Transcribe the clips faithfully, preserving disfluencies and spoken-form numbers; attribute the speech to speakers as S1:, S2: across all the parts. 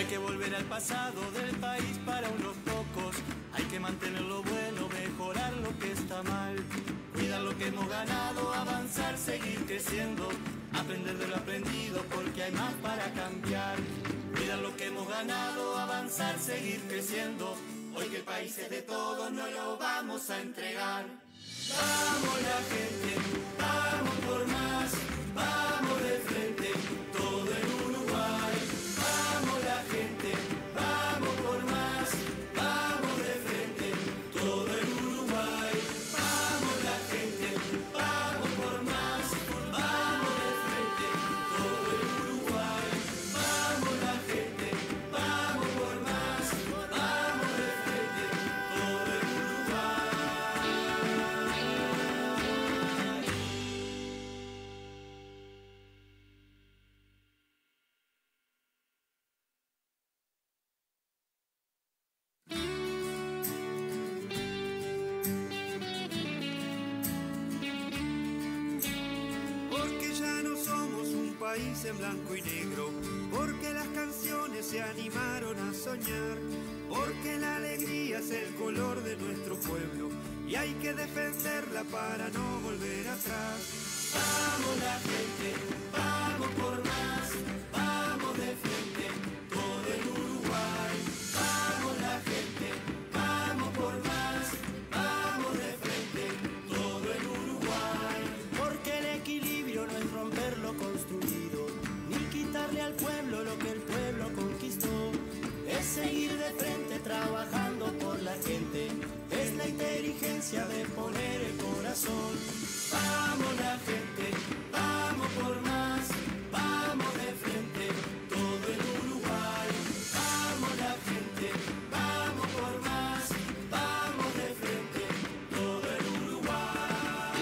S1: hay que volver al pasado del país para unos pocos. Hay que mantener lo bueno, mejorar lo que está mal. Cuidar lo que hemos ganado, avanzar, seguir creciendo. Aprender de lo aprendido porque hay más para cambiar. Cuidar lo que hemos ganado, avanzar, seguir creciendo. Hoy que el país es de todos, no lo vamos a entregar. Vamos la gente, vamos por más, vamos de frente, todo el Uruguay. Vamos la gente, vamos por más, vamos de frente, todo el Uruguay. Vamos la gente, vamos por más, vamos de frente, todo el Uruguay. Vamos la gente, vamos por más, vamos de frente, todo el Uruguay.
S2: Porque ya no somos un país en blanco y negro, porque las canciones se animaron a soñar, porque la alegría es el color de nuestro pueblo y hay que defenderla para no volver atrás.
S1: Vamos la gente, vamos por más, vamos de frente, todo el Uruguay. Vamos la gente, vamos por más, vamos de frente, todo el Uruguay. Porque el equilibrio no es romper lo construido, ni quitarle al pueblo lo que el pueblo conquistó. Es seguir de frente trabajando por la gente, es la inteligencia de poner el corazón. Vamos la gente, vamos por más, vamos de frente, todo el Uruguay. Vamos la gente, vamos por más, vamos de frente, todo el Uruguay.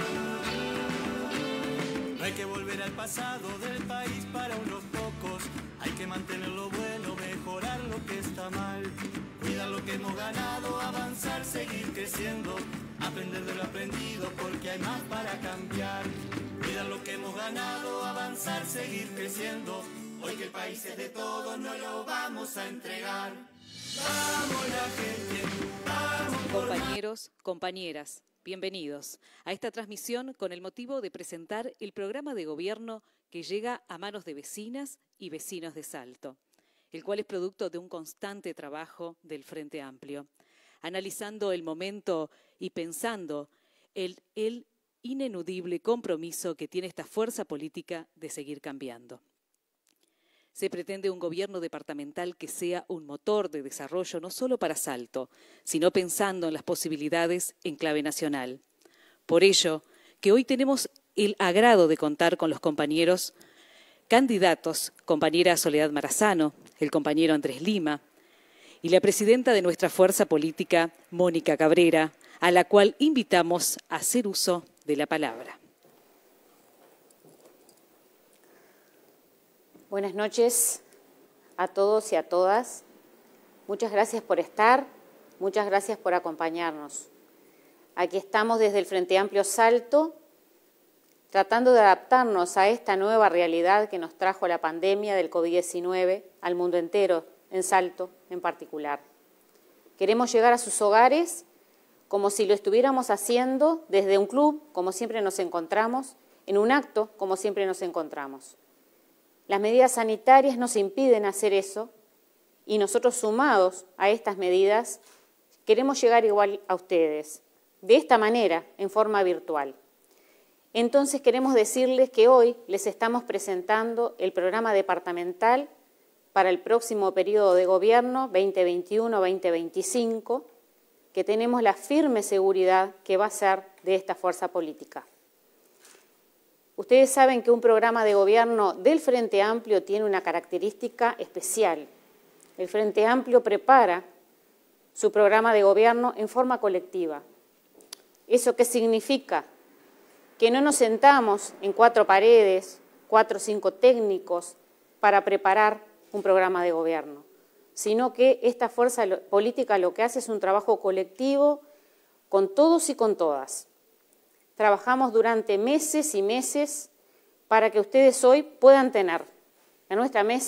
S1: No hay que volver al pasado del país para unos pocos. Hay que mantener lo bueno, mejorar lo que está mal. Cuidar lo que hemos ganado, avanzar, seguir creciendo. Aprender de lo aprendido porque hay más para cambiar. Cuidar lo que hemos ganado, avanzar, seguir creciendo. Hoy que el país es de todos, no lo vamos a entregar. Vamos la gente, vamos por más.
S3: Compañeros, compañeras, bienvenidos a esta transmisión con el motivo de presentar el programa de gobierno que llega a manos de vecinas y vecinos de Salto, el cual es producto de un constante trabajo del Frente Amplio, analizando el momento y pensando el, el ineludible compromiso que tiene esta fuerza política de seguir cambiando. Se pretende un gobierno departamental que sea un motor de desarrollo no solo para Salto, sino pensando en las posibilidades en clave nacional. Por ello, que hoy tenemos el agrado de contar con los compañeros candidatos, compañera Soledad Marazano, el compañero Andrés Lima y la presidenta de nuestra fuerza política, Mónica Cabrera, a la cual invitamos a hacer uso de la palabra.
S4: Buenas noches a todos y a todas. Muchas gracias por estar, muchas gracias por acompañarnos. Aquí estamos desde el Frente Amplio Salto, tratando de adaptarnos a esta nueva realidad que nos trajo la pandemia del COVID diecinueve al mundo entero, en Salto en particular. Queremos llegar a sus hogares como si lo estuviéramos haciendo desde un club, como siempre nos encontramos, en un acto, como siempre nos encontramos. Las medidas sanitarias nos impiden hacer eso y nosotros, sumados a estas medidas, queremos llegar igual a ustedes, de esta manera, en forma virtual. Entonces queremos decirles que hoy les estamos presentando el programa departamental para el próximo periodo de gobierno veinte veintiuno veinte veinticinco, que tenemos la firme seguridad que va a ser de esta fuerza política. Ustedes saben que un programa de gobierno del Frente Amplio tiene una característica especial. El Frente Amplio prepara su programa de gobierno en forma colectiva. ¿Eso qué significa? Que no nos sentamos en cuatro paredes, cuatro o cinco técnicos para preparar un programa de gobierno, sino que esta fuerza política lo que hace es un trabajo colectivo con todos y con todas. Trabajamos durante meses y meses para que ustedes hoy puedan tener en nuestra mesa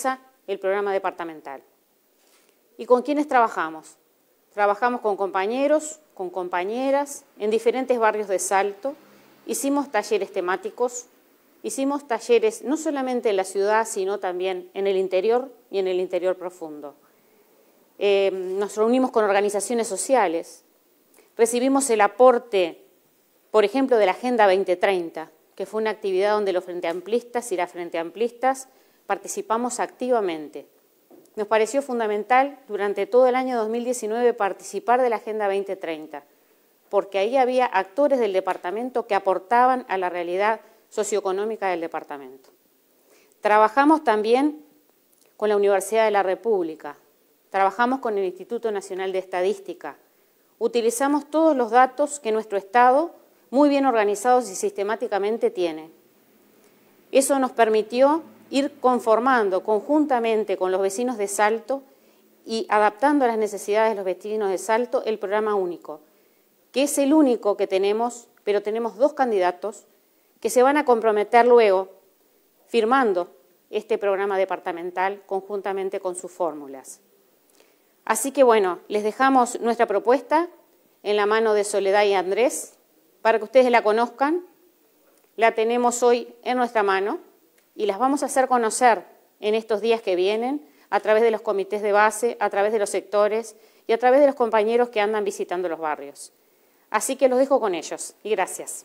S4: el programa departamental. ¿Y con quiénes trabajamos? Trabajamos con compañeros, con compañeras, en diferentes barrios de Salto. Hicimos talleres temáticos, hicimos talleres no solamente en la ciudad, sino también en el interior y en el interior profundo. Eh, nos reunimos con organizaciones sociales, recibimos el aporte, por ejemplo, de la Agenda veinte treinta, que fue una actividad donde los Frente Amplistas y las Frente Amplistas participamos activamente. Nos pareció fundamental durante todo el año dos mil diecinueve participar de la Agenda veinte treinta, porque ahí había actores del departamento que aportaban a la realidad socioeconómica del departamento. Trabajamos también con la Universidad de la República, trabajamos con el Instituto Nacional de Estadística, utilizamos todos los datos que nuestro Estado, muy bien organizados y sistemáticamente, tiene. Eso nos permitió ir conformando conjuntamente con los vecinos de Salto y adaptando a las necesidades de los vecinos de Salto el programa único, que es el único que tenemos, pero tenemos dos candidatos que se van a comprometer luego firmando este programa departamental conjuntamente con sus fórmulas. Así que bueno, les dejamos nuestra propuesta en la mano de Soledad y Andrés para que ustedes la conozcan. La tenemos hoy en nuestra mano y las vamos a hacer conocer en estos días que vienen a través de los comités de base, a través de los sectores y a través de los compañeros que andan visitando los barrios. Así que los dejo con ellos y gracias.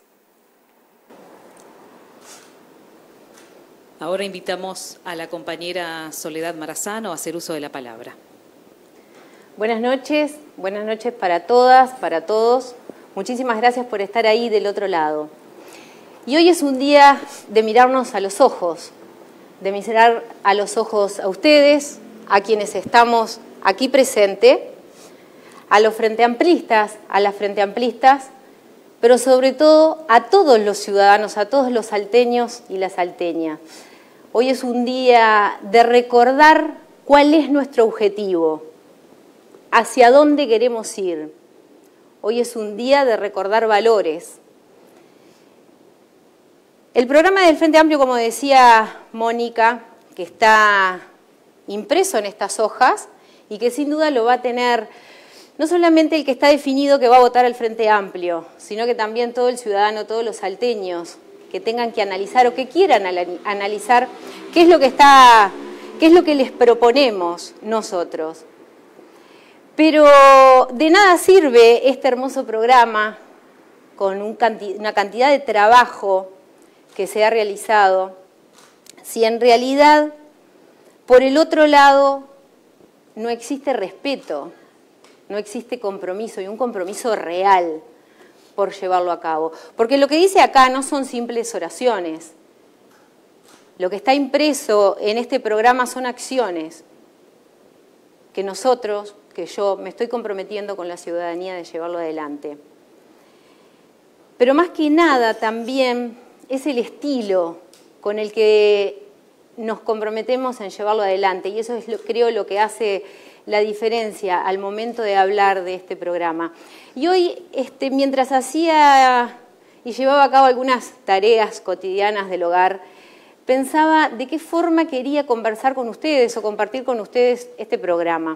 S3: Ahora invitamos a la compañera Soledad Marazano a hacer uso de la palabra.
S5: Buenas noches, buenas noches para todas, para todos. Muchísimas gracias por estar ahí del otro lado. Y hoy es un día de mirarnos a los ojos, de mirar a los ojos a ustedes, a quienes estamos aquí presentes, a los Frente Amplistas, a las Frente Amplistas, pero sobre todo a todos los ciudadanos, a todos los salteños y las salteñas. Hoy es un día de recordar cuál es nuestro objetivo, hacia dónde queremos ir. Hoy es un día de recordar valores. El programa del Frente Amplio, como decía Mónica, que está impreso en estas hojas y que sin duda lo va a tener no solamente el que está definido que va a votar al Frente Amplio, sino que también todo el ciudadano, todos los salteños que tengan que analizar o que quieran analizar qué es lo que está, qué es lo que les proponemos nosotros. Pero de nada sirve este hermoso programa con un canti- una cantidad de trabajo que se ha realizado si en realidad por el otro lado no existe respeto, no existe compromiso y un compromiso real por llevarlo a cabo. Porque lo que dice acá no son simples oraciones. Lo que está impreso en este programa son acciones que nosotros, que yo me estoy comprometiendo con la ciudadanía de llevarlo adelante. Pero más que nada también es el estilo con el que nos comprometemos en llevarlo adelante y eso es, lo, creo, lo que hace la diferencia al momento de hablar de este programa. Y hoy, este, mientras hacía y llevaba a cabo algunas tareas cotidianas del hogar, pensaba de qué forma quería conversar con ustedes o compartir con ustedes este programa.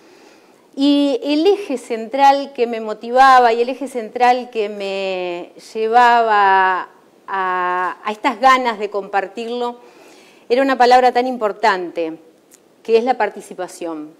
S5: Y el eje central que me motivaba y el eje central que me llevaba a, a estas ganas de compartirlo era una palabra tan importante, que es la participación.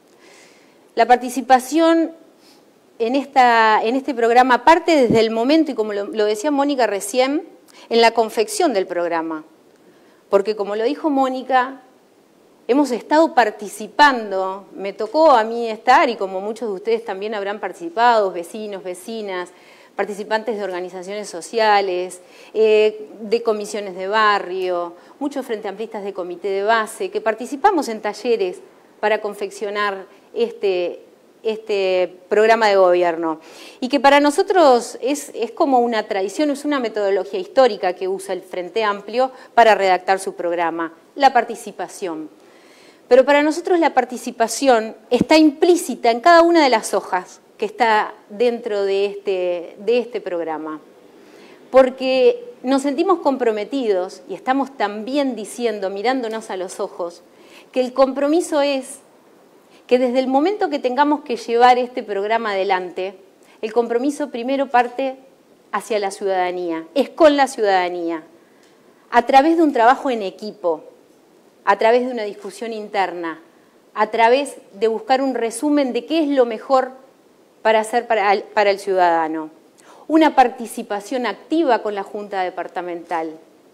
S5: La participación en, esta, en este programa parte desde el momento, y como lo, lo decía Mónica recién, en la confección del programa. Porque como lo dijo Mónica, hemos estado participando, me tocó a mí estar, y como muchos de ustedes también habrán participado, vecinos, vecinas, participantes de organizaciones sociales, eh, de comisiones de barrio, muchos frente amplistas de comité de base, que participamos en talleres para confeccionar este, este programa de gobierno. Y que para nosotros es, es como una tradición, es una metodología histórica que usa el Frente Amplio para redactar su programa, la participación. Pero para nosotros la participación está implícita en cada una de las hojas que está dentro de este, de este programa. Porque nos sentimos comprometidos y estamos también diciendo, mirándonos a los ojos, que el compromiso es que desde el momento que tengamos que llevar este programa adelante, el compromiso primero parte hacia la ciudadanía, es con la ciudadanía, a través de un trabajo en equipo, a través de una discusión interna, a través de buscar un resumen de qué es lo mejor para hacer para el, para el ciudadano. Una participación activa con la Junta Departamental.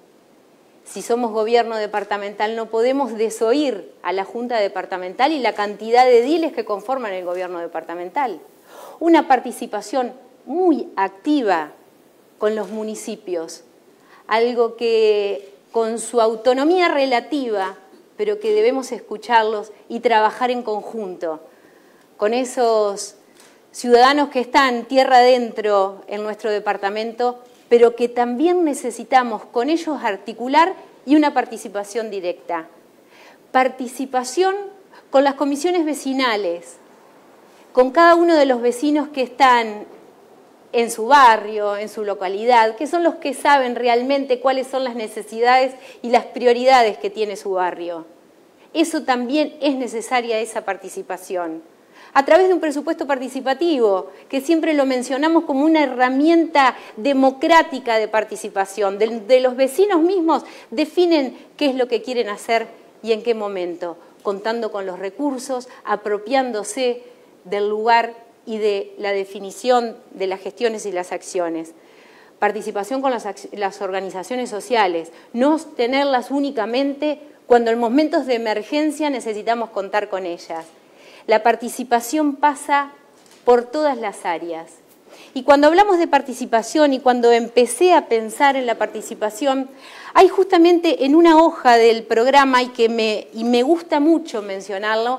S5: Si somos gobierno departamental no podemos desoír a la Junta Departamental y la cantidad de ediles que conforman el gobierno departamental. Una participación muy activa con los municipios, algo que con su autonomía relativa, pero que debemos escucharlos y trabajar en conjunto con esos ciudadanos que están tierra adentro en nuestro departamento, pero que también necesitamos con ellos articular y una participación directa. Participación con las comisiones vecinales, con cada uno de los vecinos que están en su barrio, en su localidad, que son los que saben realmente cuáles son las necesidades y las prioridades que tiene su barrio. Eso también es necesaria, esa participación. A través de un presupuesto participativo, que siempre lo mencionamos como una herramienta democrática de participación, de, de los vecinos mismos definen qué es lo que quieren hacer y en qué momento, contando con los recursos, apropiándose del lugar y de la definición de las gestiones y las acciones. Participación con las, las organizaciones sociales, no tenerlas únicamente cuando en momentos de emergencia necesitamos contar con ellas. La participación pasa por todas las áreas. Y cuando hablamos de participación y cuando empecé a pensar en la participación, hay justamente en una hoja del programa, y que me, y me gusta mucho mencionarlo,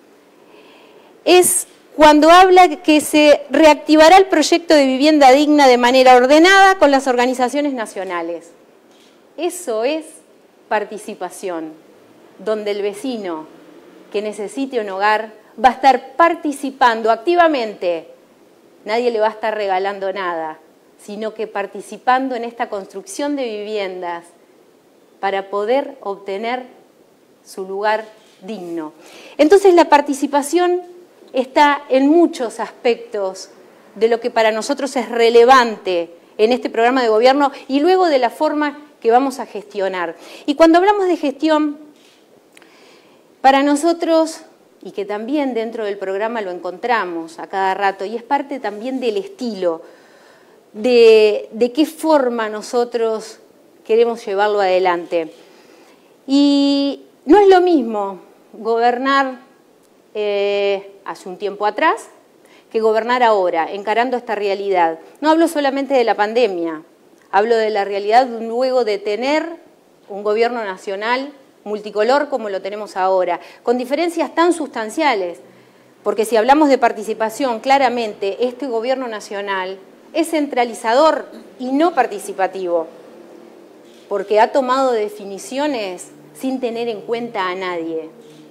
S5: es cuando habla que se reactivará el proyecto de vivienda digna de manera ordenada con las organizaciones nacionales. Eso es participación, donde el vecino que necesite un hogar va a estar participando activamente. Nadie le va a estar regalando nada, sino que participando en esta construcción de viviendas para poder obtener su lugar digno. Entonces la participación está en muchos aspectos de lo que para nosotros es relevante en este programa de gobierno y luego de la forma que vamos a gestionar. Y cuando hablamos de gestión, para nosotros, y que también dentro del programa lo encontramos a cada rato, y es parte también del estilo, de, de qué forma nosotros queremos llevarlo adelante. Y no es lo mismo gobernar eh, hace un tiempo atrás que gobernar ahora, encarando esta realidad. No hablo solamente de la pandemia, hablo de la realidad luego de tener un gobierno nacional multicolor como lo tenemos ahora, con diferencias tan sustanciales, porque si hablamos de participación, claramente este gobierno nacional es centralizador y no participativo, porque ha tomado definiciones sin tener en cuenta a nadie.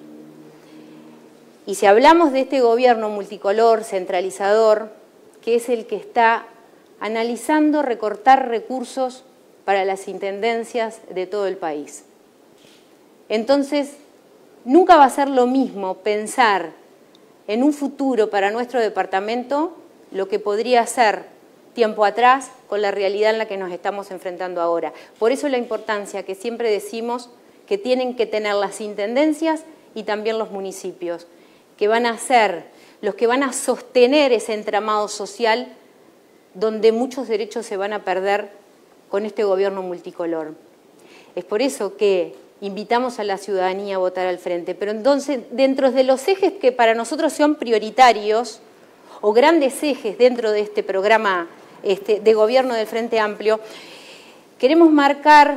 S5: Y si hablamos de este gobierno multicolor, centralizador, que es el que está analizando recortar recursos para las intendencias de todo el país. Entonces, nunca va a ser lo mismo pensar en un futuro para nuestro departamento lo que podría ser tiempo atrás con la realidad en la que nos estamos enfrentando ahora. Por eso la importancia que siempre decimos que tienen que tener las intendencias y también los municipios, que van a ser los que van a sostener ese entramado social donde muchos derechos se van a perder con este gobierno multicolor. Es por eso que invitamos a la ciudadanía a votar al frente, pero entonces dentro de los ejes que para nosotros son prioritarios o grandes ejes dentro de este programa este, de gobierno del Frente Amplio, queremos marcar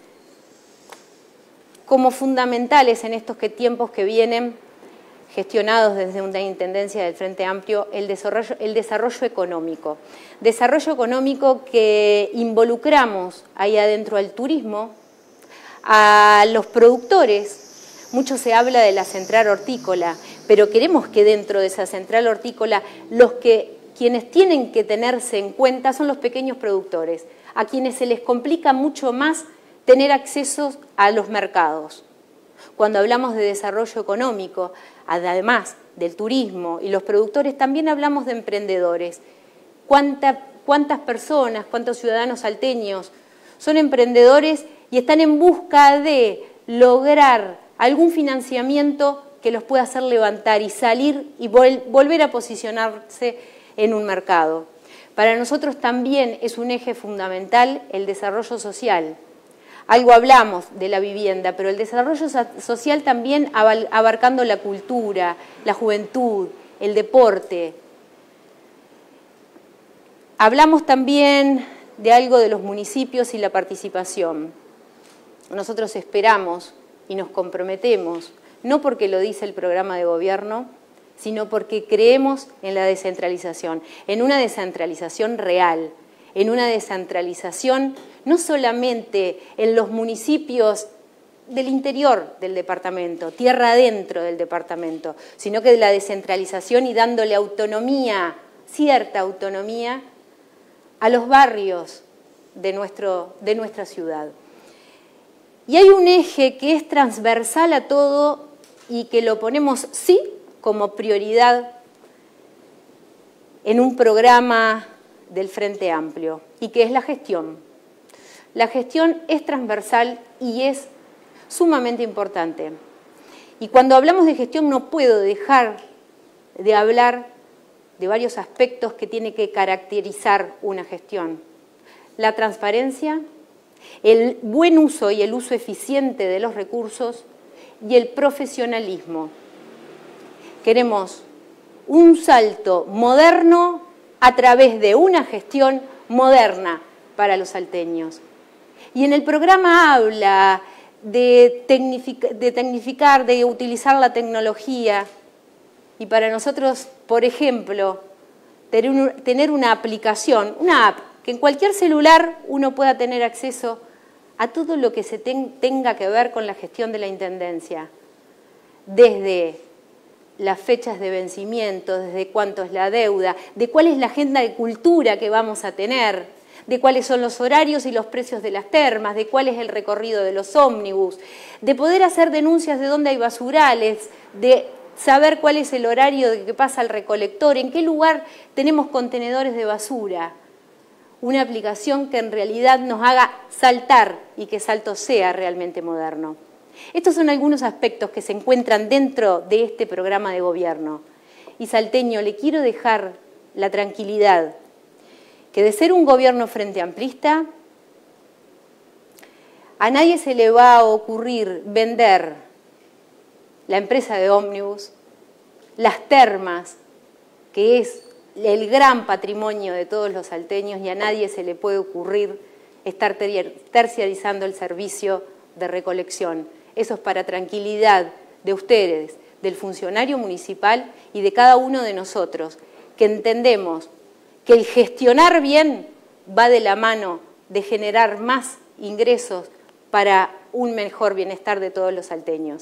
S5: como fundamentales en estos que tiempos que vienen gestionados desde una intendencia del Frente Amplio el desarrollo, el desarrollo económico. Desarrollo económico que involucramos ahí adentro al turismo, a los productores. Mucho se habla de la central hortícola, pero queremos que dentro de esa central hortícola los que quienes tienen que tenerse en cuenta son los pequeños productores. a quienes se les complica mucho más tener acceso a los mercados. Cuando hablamos de desarrollo económico, además del turismo y los productores, también hablamos de emprendedores. ¿Cuánta, cuántas personas, cuántos ciudadanos salteños son emprendedores y están en busca de lograr algún financiamiento que los pueda hacer levantar y salir y vol- volver a posicionarse en un mercado? Para nosotros también es un eje fundamental el desarrollo social. Algo hablamos de la vivienda, pero el desarrollo social también abarcando la cultura, la juventud, el deporte. Hablamos también de algo de los municipios y la participación. Nosotros esperamos y nos comprometemos, no porque lo dice el programa de gobierno, sino porque creemos en la descentralización, en una descentralización real, en una descentralización no solamente en los municipios del interior del departamento, tierra adentro del departamento, sino que de la descentralización y dándole autonomía, cierta autonomía, a los barrios de, nuestro, de nuestra ciudad. Y hay un eje que es transversal a todo y que lo ponemos, sí, como prioridad en un programa del Frente Amplio, y que es la gestión. La gestión es transversal y es sumamente importante. Y cuando hablamos de gestión no puedo dejar de hablar de varios aspectos que tiene que caracterizar una gestión. La transparencia, el buen uso y el uso eficiente de los recursos y el profesionalismo. Queremos un salto moderno a través de una gestión moderna para los salteños. Y en el programa habla de, tecnific- de tecnificar, de utilizar la tecnología. Y para nosotros, por ejemplo, tener, un, tener una aplicación, una app, que en cualquier celular uno pueda tener acceso a todo lo que se ten, tenga que ver con la gestión de la Intendencia. Desde las fechas de vencimiento, desde cuánto es la deuda, de cuál es la agenda de cultura que vamos a tener, de cuáles son los horarios y los precios de las termas, de cuál es el recorrido de los ómnibus, de poder hacer denuncias de dónde hay basurales, de saber cuál es el horario de que pasa el recolector, en qué lugar tenemos contenedores de basura. Una aplicación que en realidad nos haga saltar y que Salto sea realmente moderno. Estos son algunos aspectos que se encuentran dentro de este programa de gobierno. Y salteño, le quiero dejar la tranquilidad que de ser un gobierno frente amplista, a nadie se le va a ocurrir vender la empresa de ómnibus, las termas, que es el gran patrimonio de todos los salteños, y a nadie se le puede ocurrir estar terciarizando el servicio de recolección. Eso es para tranquilidad de ustedes, del funcionario municipal y de cada uno de nosotros, que entendemos que el gestionar bien va de la mano de generar más ingresos para un mejor bienestar de todos los salteños.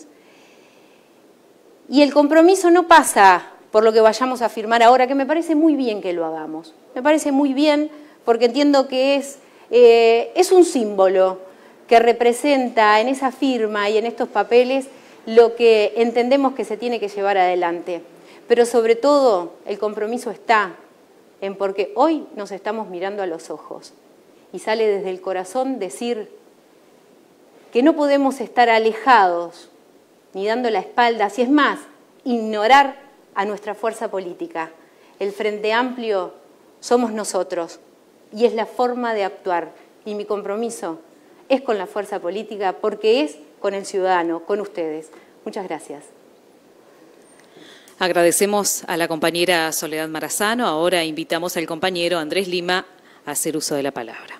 S5: Y el compromiso no pasa por lo que vayamos a firmar ahora, que me parece muy bien que lo hagamos. Me parece muy bien porque entiendo que es, eh, es un símbolo que representa en esa firma y en estos papeles lo que entendemos que se tiene que llevar adelante. Pero sobre todo el compromiso está en porque hoy nos estamos mirando a los ojos y sale desde el corazón decir que no podemos estar alejados ni dando la espalda, si es más, ignorar a nuestra fuerza política. El Frente Amplio somos nosotros y es la forma de actuar. Y mi compromiso es con la fuerza política porque es con el ciudadano, con ustedes. Muchas gracias.
S3: Agradecemos a la compañera Soledad Marazano. Ahora invitamos al compañero Andrés Lima a hacer uso de la palabra.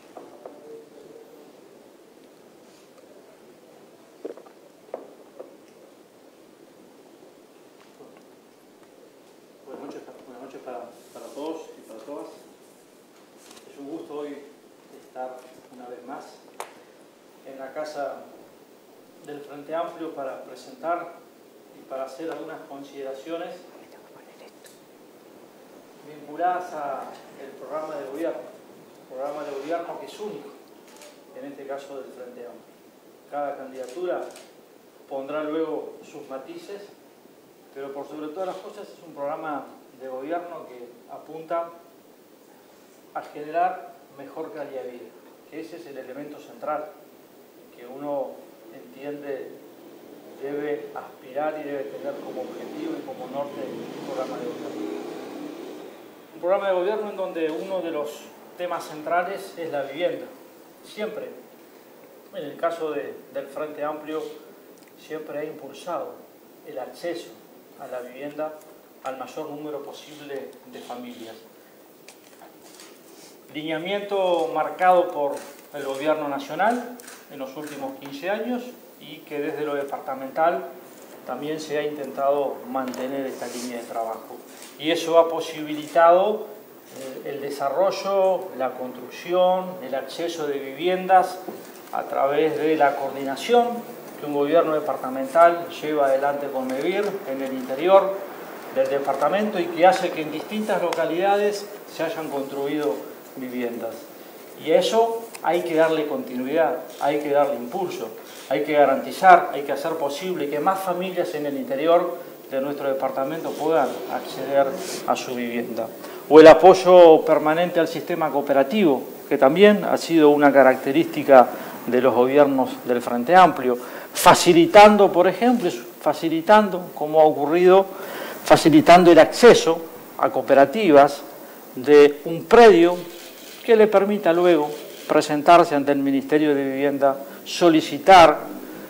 S6: Buenas noches, buenas noches para, para todos y para todas. Es un gusto hoy estar una vez más en la casa del Frente Amplio para presentar y para hacer algunas consideraciones vinculadas al programa de gobierno. programa de gobierno que es único, en este caso del Frente Amplio. Cada candidatura pondrá luego sus matices, pero por sobre todas las cosas es un programa de gobierno que apunta a generar mejor calidad de vida, que ese es el elemento central que uno entiende debe aspirar y debe tener como objetivo y como norte un programa de gobierno. Un programa de gobierno en donde uno de los temas centrales es la vivienda. Siempre, en el caso de, del Frente Amplio, siempre ha impulsado el acceso a la vivienda al mayor número posible de familias. Lineamiento marcado por el Gobierno Nacional en los últimos quince años y que desde lo departamental también se ha intentado mantener esta línea de trabajo. Y eso ha posibilitado el, el desarrollo, la construcción, el acceso de viviendas a través de la coordinación que un gobierno departamental lleva adelante con MEVIR en el interior del departamento y que hace que en distintas localidades se hayan construido viviendas. Y eso hay que darle continuidad, hay que darle impulso, hay que garantizar, hay que hacer posible que más familias en el interior de nuestro departamento puedan acceder a su vivienda. O el apoyo permanente al sistema cooperativo, que también ha sido una característica de los gobiernos del Frente Amplio, facilitando, por ejemplo, facilitando, como ha ocurrido, facilitando el acceso a cooperativas de un predio que le permita luego presentarse ante el Ministerio de Vivienda, solicitar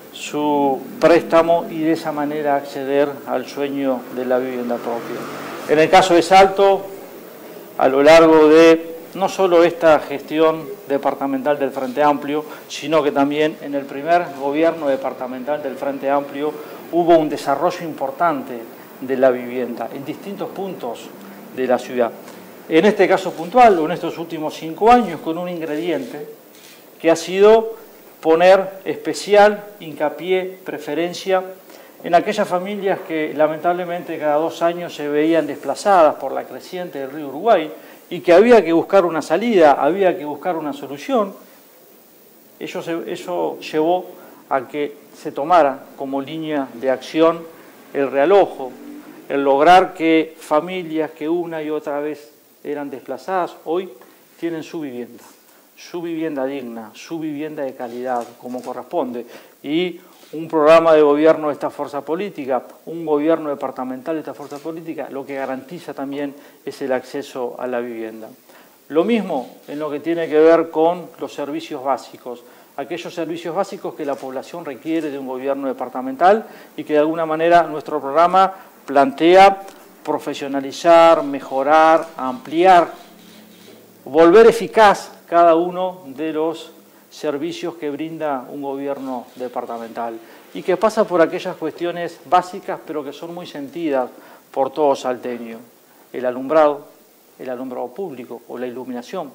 S6: su préstamo y de esa manera acceder al sueño de la vivienda propia. En el caso de Salto, a lo largo de no solo esta gestión departamental del Frente Amplio, sino que también en el primer gobierno departamental del Frente Amplio hubo un desarrollo importante de la vivienda en distintos puntos de la ciudad. En este caso puntual, o en estos últimos cinco años, con un ingrediente que ha sido poner especial hincapié, preferencia en aquellas familias que lamentablemente cada dos años se veían desplazadas por la creciente del río Uruguay y que había que buscar una salida, había que buscar una solución. Eso, se, eso llevó a que se tomara como línea de acción el realojo, el lograr que familias que una y otra vez eran desplazadas, hoy tienen su vivienda, su vivienda digna, su vivienda de calidad, como corresponde. Y un programa de gobierno de esta fuerza política, un gobierno departamental de esta fuerza política, lo que garantiza también es el acceso a la vivienda. Lo mismo en lo que tiene que ver con los servicios básicos, aquellos servicios básicos que la población requiere de un gobierno departamental y que de alguna manera nuestro programa plantea profesionalizar, mejorar, ampliar, volver eficaz cada uno de los servicios que brinda un gobierno departamental y que pasa por aquellas cuestiones básicas pero que son muy sentidas por todo salteño: el alumbrado, el alumbrado público o la iluminación.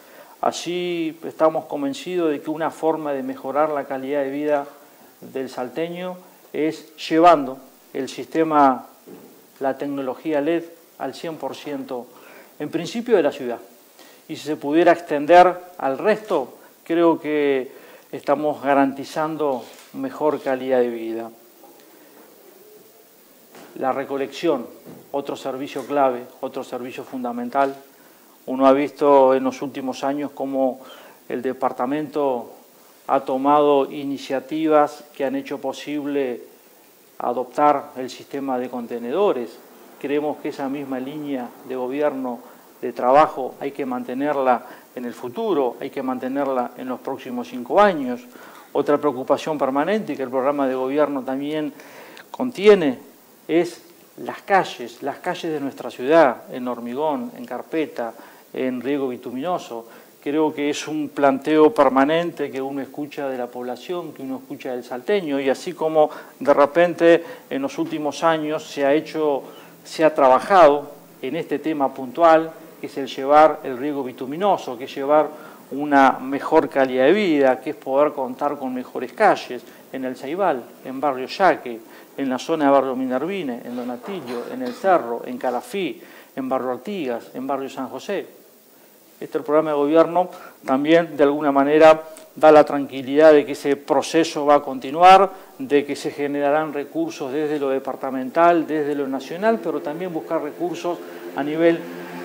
S6: Así estamos convencidos de que una forma de mejorar la calidad de vida del salteño es llevando el sistema, la tecnología L E D al cien por ciento, en principio de la ciudad. Y si se pudiera extender al resto, creo que estamos garantizando mejor calidad de vida. La recolección, otro servicio clave, otro servicio fundamental. Uno ha visto en los últimos años cómo el departamento ha tomado iniciativas que han hecho posible adoptar el sistema de contenedores. Creemos que esa misma línea de gobierno, de trabajo, hay que mantenerla en el futuro, hay que mantenerla en los próximos cinco años. Otra preocupación permanente que el programa de gobierno también contiene es las calles, las calles de nuestra ciudad, en Hormigón, en Carpeta, en Riego Bituminoso. Creo que es un planteo permanente que uno escucha de la población, que uno escucha del salteño, y así como de repente en los últimos años se ha hecho, se ha trabajado en este tema puntual, que es el llevar el riego bituminoso, que es llevar una mejor calidad de vida, que es poder contar con mejores calles, en el Ceibal, en Barrio Yaque, en la zona de Barrio Minervine, en Donatillo, en el Cerro, en Calafí, en Barrio Artigas, en Barrio San José. Este programa de gobierno también de alguna manera da la tranquilidad de que ese proceso va a continuar, de que se generarán recursos desde lo departamental, desde lo nacional, pero también buscar recursos a nivel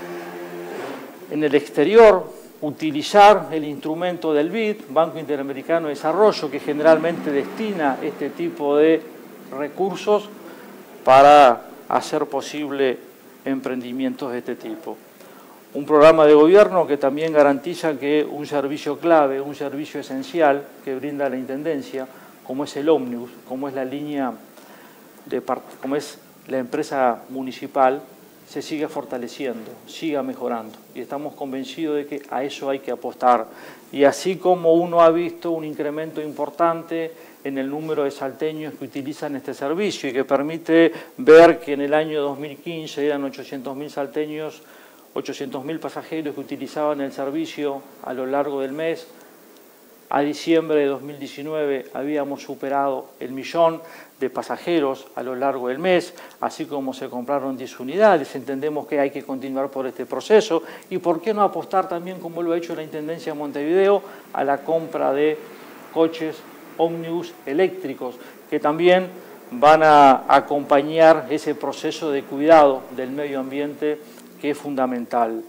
S6: en el exterior, utilizar el instrumento del B I D, Banco Interamericano de Desarrollo, que generalmente destina este tipo de recursos para hacer posible emprendimientos de este tipo. Un programa de gobierno que también garantiza que un servicio clave, un servicio esencial que brinda la Intendencia, como es el ómnibus, como es la línea, de, como es la empresa municipal, se siga fortaleciendo, siga mejorando. Y estamos convencidos de que a eso hay que apostar. Y así como uno ha visto un incremento importante en el número de salteños que utilizan este servicio y que permite ver que en el año dos mil quince eran ochocientos mil salteños, ochocientos mil pasajeros que utilizaban el servicio a lo largo del mes. A diciembre de dos mil diecinueve habíamos superado el millón de pasajeros a lo largo del mes, así como se compraron diez unidades. Entendemos que hay que continuar por este proceso y por qué no apostar también, como lo ha hecho la Intendencia de Montevideo, a la compra de coches ómnibus eléctricos, que también van a acompañar ese proceso de cuidado del medio ambiente que es fundamental.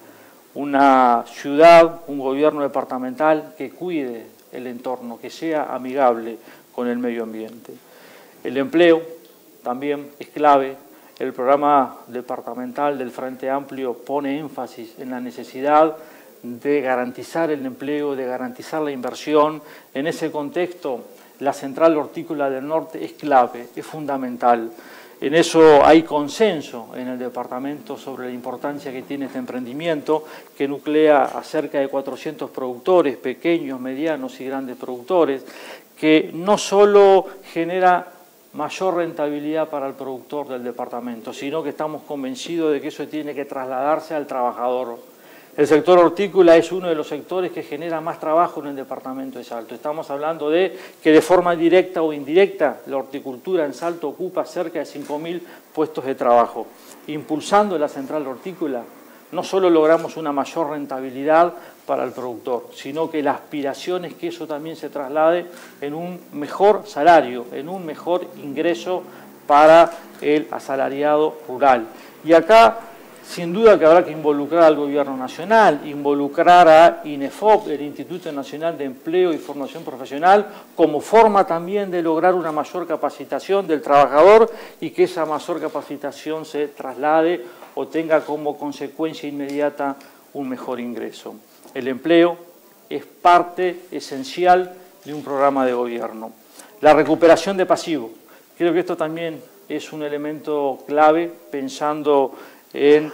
S6: Una ciudad, un gobierno departamental que cuide el entorno, que sea amigable con el medio ambiente. El empleo también es clave. El programa departamental del Frente Amplio pone énfasis en la necesidad de garantizar el empleo, de garantizar la inversión. En ese contexto, la Central Hortícola del Norte es clave, es fundamental. En eso hay consenso en el departamento sobre la importancia que tiene este emprendimiento, que nuclea a cerca de cuatrocientos productores, pequeños, medianos y grandes productores, que no solo genera mayor rentabilidad para el productor del departamento, sino que estamos convencidos de que eso tiene que trasladarse al trabajador. El sector hortícola es uno de los sectores que genera más trabajo en el departamento de Salto. Estamos hablando de que de forma directa o indirecta la horticultura en Salto ocupa cerca de cinco mil puestos de trabajo. Impulsando la central hortícola, no solo logramos una mayor rentabilidad para el productor, sino que la aspiración es que eso también se traslade en un mejor salario, en un mejor ingreso para el asalariado rural. Y acá, sin duda que habrá que involucrar al Gobierno Nacional, involucrar a INEFOP, el Instituto Nacional de Empleo y Formación Profesional, como forma también de lograr una mayor capacitación del trabajador y que esa mayor capacitación se traslade o tenga como consecuencia inmediata un mejor ingreso. El empleo es parte esencial de un programa de gobierno. La recuperación de pasivos. Creo que esto también es un elemento clave pensando en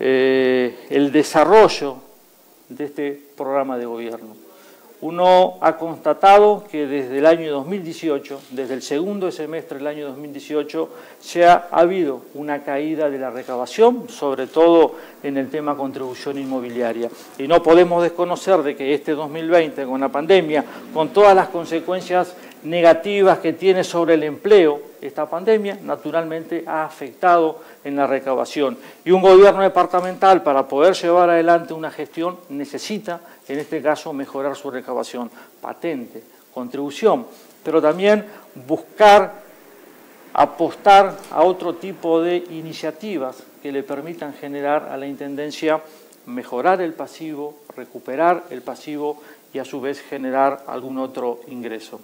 S6: eh, el desarrollo de este programa de gobierno. Uno ha constatado que desde el año dos mil dieciocho, desde el segundo semestre del año dos mil dieciocho, se ha, ha habido una caída de la recaudación, sobre todo en el tema contribución inmobiliaria. Y no podemos desconocer de que este dos mil veinte, con la pandemia, con todas las consecuencias negativas que tiene sobre el empleo, esta pandemia naturalmente ha afectado en la recaudación. Y un gobierno departamental, para poder llevar adelante una gestión, necesita, en este caso, mejorar su recaudación, patente, contribución, pero también buscar apostar a otro tipo de iniciativas que le permitan generar a la Intendencia mejorar el pasivo, recuperar el pasivo y a su vez generar algún otro ingreso.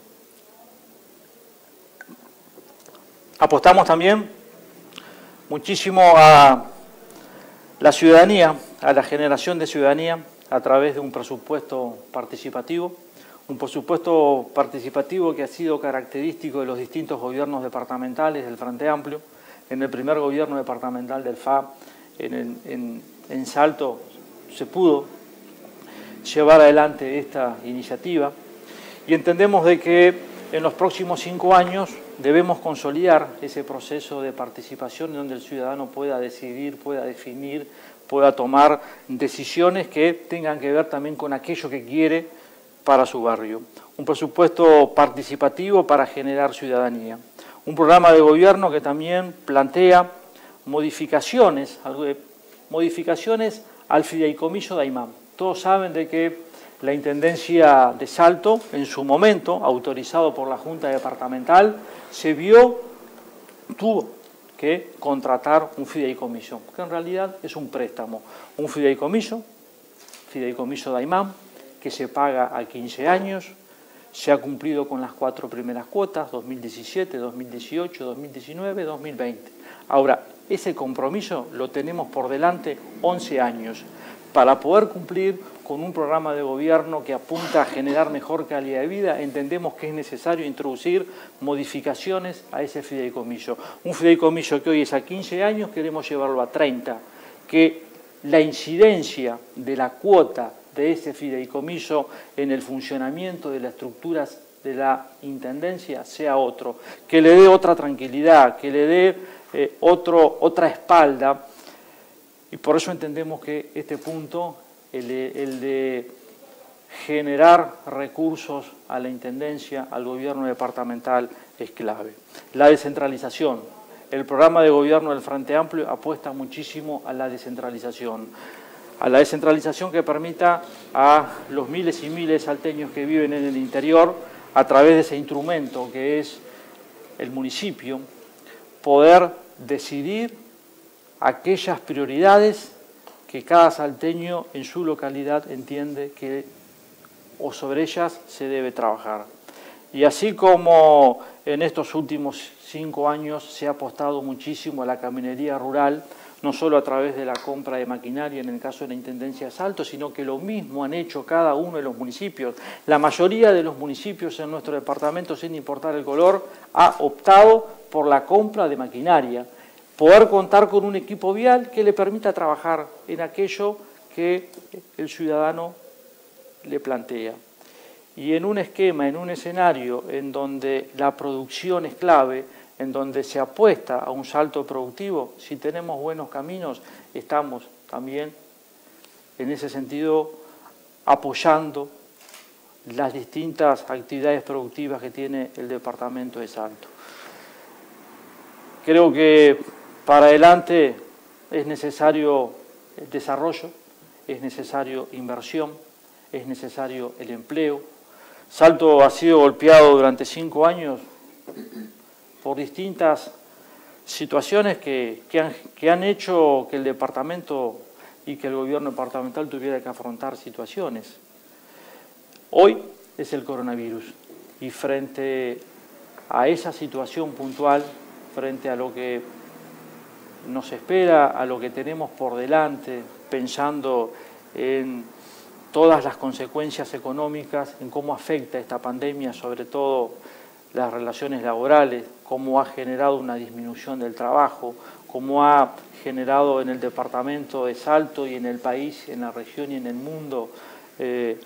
S6: Apostamos también muchísimo a la ciudadanía, a la generación de ciudadanía a través de un presupuesto participativo, un presupuesto participativo que ha sido característico de los distintos gobiernos departamentales del Frente Amplio. En el primer gobierno departamental del F A, en, el, en, en Salto, se pudo llevar adelante esta iniciativa y entendemos de que en los próximos cinco años debemos consolidar ese proceso de participación en donde el ciudadano pueda decidir, pueda definir, pueda tomar decisiones que tengan que ver también con aquello que quiere para su barrio. Un presupuesto participativo para generar ciudadanía. Un programa de gobierno que también plantea modificaciones, modificaciones al fideicomiso de AIMAM. Todos saben de que la Intendencia de Salto, en su momento, autorizado por la Junta Departamental, se vio, tuvo que contratar un fideicomiso, que en realidad es un préstamo. Un fideicomiso, fideicomiso de Aimán, que se paga a quince años, se ha cumplido con las cuatro primeras cuotas, dos mil diecisiete, dos mil dieciocho, dos mil diecinueve, dos mil veinte. Ahora, ese compromiso lo tenemos por delante once años, para poder cumplir con un programa de gobierno que apunta a generar mejor calidad de vida. Entendemos que es necesario introducir modificaciones a ese fideicomiso. Un fideicomiso que hoy es a quince años, queremos llevarlo a treinta, que la incidencia de la cuota de ese fideicomiso en el funcionamiento de las estructuras de la Intendencia sea otro, que le dé otra tranquilidad, que le dé eh, otro, otra espalda. Y por eso entendemos que este punto, el de, el de generar recursos a la Intendencia, al gobierno departamental, es clave. La descentralización. El programa de gobierno del Frente Amplio apuesta muchísimo a la descentralización. A la descentralización que permita a los miles y miles de salteños que viven en el interior, a través de ese instrumento que es el municipio, poder decidir aquellas prioridades que cada salteño en su localidad entiende que o sobre ellas se debe trabajar. Y así como en estos últimos cinco años se ha apostado muchísimo a la caminería rural, no solo a través de la compra de maquinaria en el caso de la Intendencia de Salto, sino que lo mismo han hecho cada uno de los municipios. La mayoría de los municipios en nuestro departamento, sin importar el color, ha optado por la compra de maquinaria. Poder contar con un equipo vial que le permita trabajar en aquello que el ciudadano le plantea. Y en un esquema, en un escenario en donde la producción es clave, en donde se apuesta a un salto productivo, si tenemos buenos caminos, estamos también en ese sentido apoyando las distintas actividades productivas que tiene el departamento de Salto. Creo que para adelante es necesario el desarrollo, es necesario inversión, es necesario el empleo. Salto ha sido golpeado durante cinco años por distintas situaciones que, que, han, que han hecho que el departamento y que el gobierno departamental tuviera que afrontar situaciones. Hoy es el coronavirus y frente a esa situación puntual, frente a lo que nos espera, a lo que tenemos por delante, pensando en todas las consecuencias económicas, en cómo afecta esta pandemia, sobre todo las relaciones laborales, cómo ha generado una disminución del trabajo, cómo ha generado en el departamento de Salto y en el país, en la región y en el mundo, eh,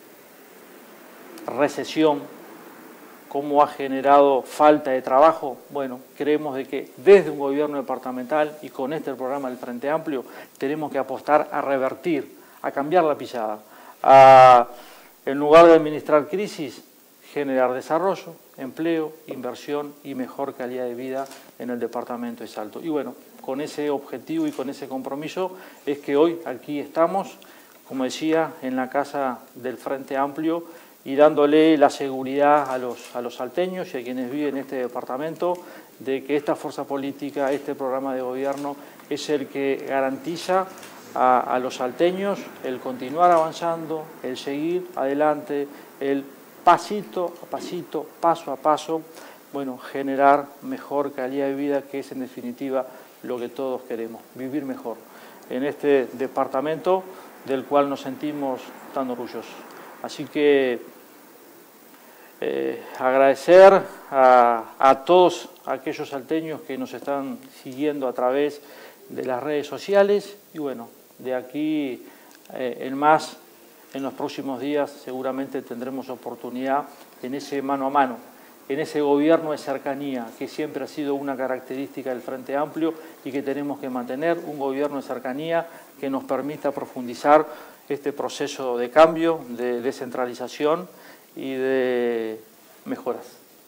S6: recesión, cómo ha generado falta de trabajo. Bueno, creemos de que desde un gobierno departamental y con este programa del Frente Amplio tenemos que apostar a revertir, a cambiar la pisada, a, en lugar de administrar crisis, generar desarrollo, empleo, inversión y mejor calidad de vida en el departamento de Salto. Y bueno, con ese objetivo y con ese compromiso es que hoy aquí estamos, como decía, en la casa del Frente Amplio y dándole la seguridad a los, a los salteños y a quienes viven en este departamento de que esta fuerza política, este programa de gobierno es el que garantiza a, a los salteños el continuar avanzando, el seguir adelante, el pasito a pasito, paso a paso, bueno, generar mejor calidad de vida, que es en definitiva lo que todos queremos, vivir mejor en este departamento del cual nos sentimos tan orgullosos. Así que eh, agradecer a, a todos aquellos salteños que nos están siguiendo a través de las redes sociales y bueno, de aquí eh, en más, en los próximos días seguramente tendremos oportunidad en ese mano a mano, en ese gobierno de cercanía que siempre ha sido una característica del Frente Amplio y que tenemos que mantener, un gobierno de cercanía que nos permita profundizar este proceso de cambio, de descentralización y de mejoras.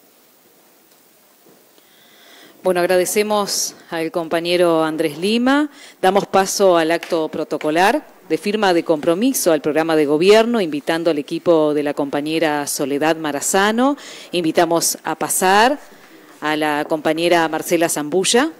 S3: Bueno, agradecemos al compañero Andrés Lima. Damos paso al acto protocolar. de firma de compromiso al programa de gobierno, invitando al equipo de la compañera Soledad Marazano. Invitamos a pasar a la compañera Marcela Zambulla.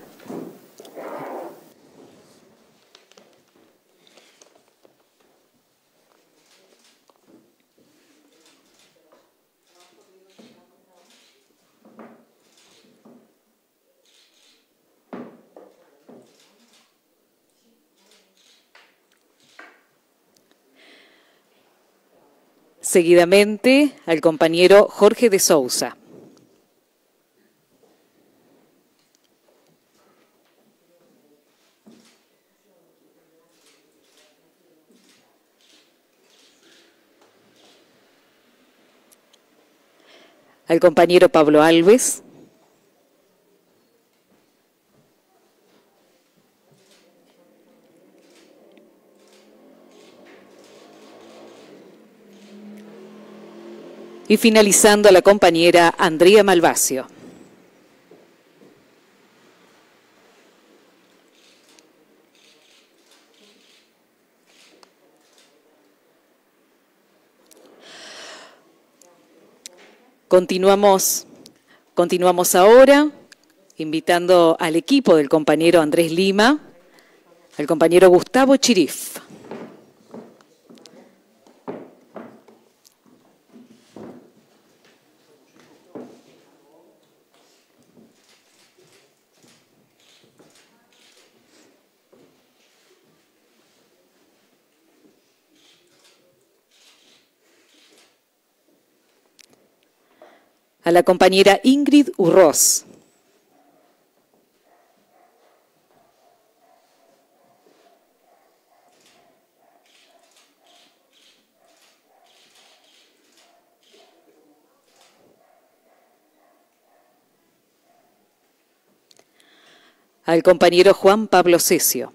S3: Seguidamente, al compañero Jorge de Sousa. Al compañero Pablo Alves. Y finalizando a la compañera Andrea Malvacio. Continuamos, continuamos ahora invitando al equipo del compañero Andrés Lima, al compañero Gustavo Chirif. A la compañera Ingrid Urroz. Al compañero Juan Pablo Cesio.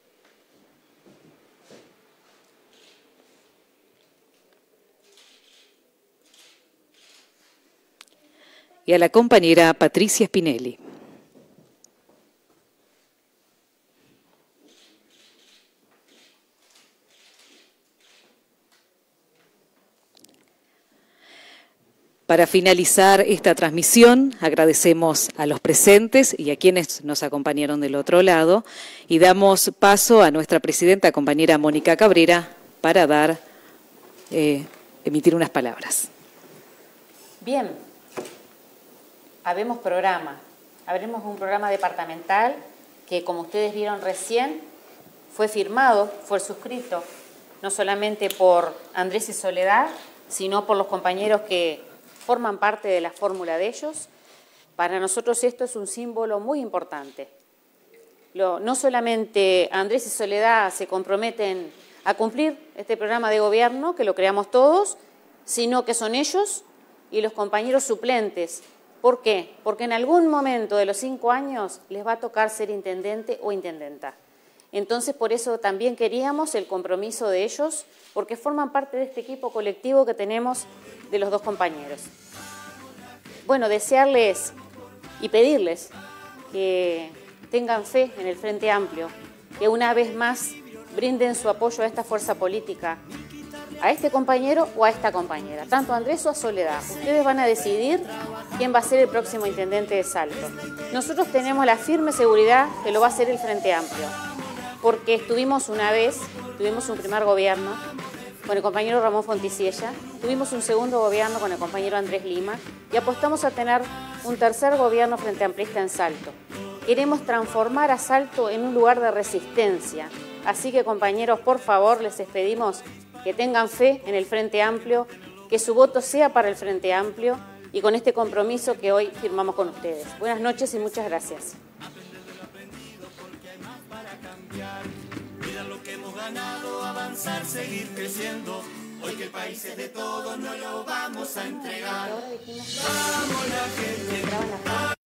S3: Y a la compañera Patricia Spinelli. Para finalizar esta transmisión, agradecemos a los presentes y a quienes nos acompañaron del otro lado y damos paso a nuestra presidenta, compañera Mónica Cabrera, para dar, eh, emitir unas palabras.
S4: Bien. Habemos programa, habremos un programa departamental que, como ustedes vieron recién, fue firmado, fue suscrito, no solamente por Andrés y Soledad, sino por los compañeros que forman parte de la fórmula de ellos. Para nosotros esto es un símbolo muy importante. Lo, no solamente Andrés y Soledad se comprometen a cumplir este programa de gobierno, que lo creamos todos, sino que son ellos y los compañeros suplentes. ¿Por qué? Porque en algún momento de los cinco años les va a tocar ser intendente o intendenta. Entonces, por eso también queríamos el compromiso de ellos, porque forman parte de este equipo colectivo que tenemos de los dos compañeros. Bueno, desearles y pedirles que tengan fe en el Frente Amplio, que una vez más brinden su apoyo a esta fuerza política, a este compañero o a esta compañera, tanto a Andrés o a Soledad. Ustedes van a decidir quién va a ser el próximo intendente de Salto. Nosotros tenemos la firme seguridad que lo va a hacer el Frente Amplio, porque estuvimos una vez, tuvimos un primer gobierno con el compañero Ramón Fonticiella, tuvimos un segundo gobierno con el compañero Andrés Lima y apostamos a tener un tercer gobierno frente amplista en Salto. Queremos transformar a Salto en un lugar de resistencia. Así que, compañeros, por favor, les pedimos que tengan fe en el Frente Amplio, que su voto sea para el Frente Amplio y con este compromiso que hoy firmamos con ustedes. Buenas noches y muchas gracias.
S1: Mira lo que hemos ganado, avanzar, seguir creciendo. Hoy que el país es de todos, no lo vamos a entregar. Vamos la gente.